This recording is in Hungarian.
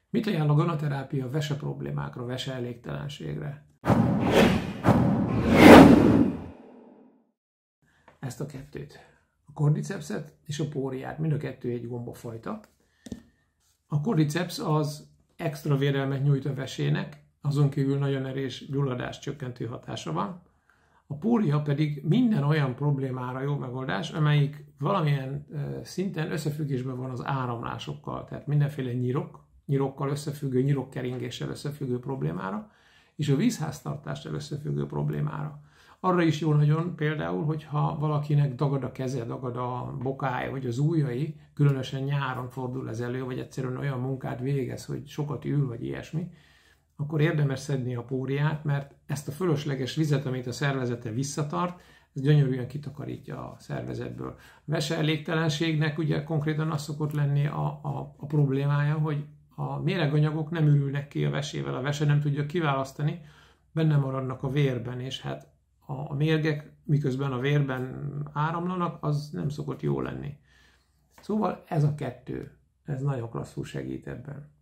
Mit ajánl a ganaterápia vese problémákra, vese elégtelenségre? Ezt a kettőt. A cordycepset és a póriát, mind a kettő egy gombafajta. A cordyceps az extra védelmet nyújt a vesének, azon kívül nagyon erős gyulladás csökkentő hatása van. A pória pedig minden olyan problémára jó megoldás, amelyik valamilyen szinten összefüggésben van az áramlásokkal, tehát mindenféle nyirokkal összefüggő, nyirokkeringéssel összefüggő problémára, és a vízháztartással összefüggő problémára. Arra is jó nagyon például, hogyha valakinek dagad a keze, dagad a bokája, vagy az ujjai, különösen nyáron fordul ez elő, vagy egyszerűen olyan munkát végez, hogy sokat ül, vagy ilyesmi, akkor érdemes szedni a póriát, mert ezt a fölösleges vizet, amit a szervezete visszatart, ez gyönyörűen kitakarítja a szervezetből. A vese elégtelenségnek ugye konkrétan az szokott lenni a problémája, hogy a méreganyagok nem ürülnek ki a vesével, a vese nem tudja kiválasztani, benne maradnak a vérben, és hát a mérgek, miközben a vérben áramlanak, az nem szokott jó lenni. Szóval ez a kettő, ez nagyon klasszul segít ebben.